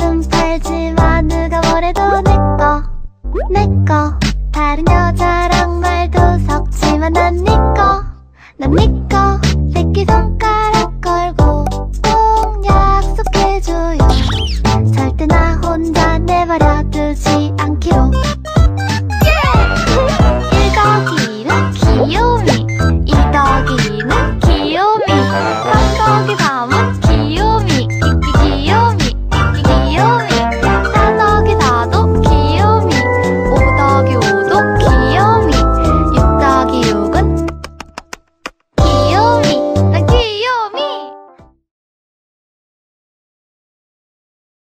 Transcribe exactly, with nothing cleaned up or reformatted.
나는 살지마. 누가 뭐래도 내꺼 내꺼. 다른 여자랑 말도 섞지마. 난 니꺼 난 니꺼. 새끼손가락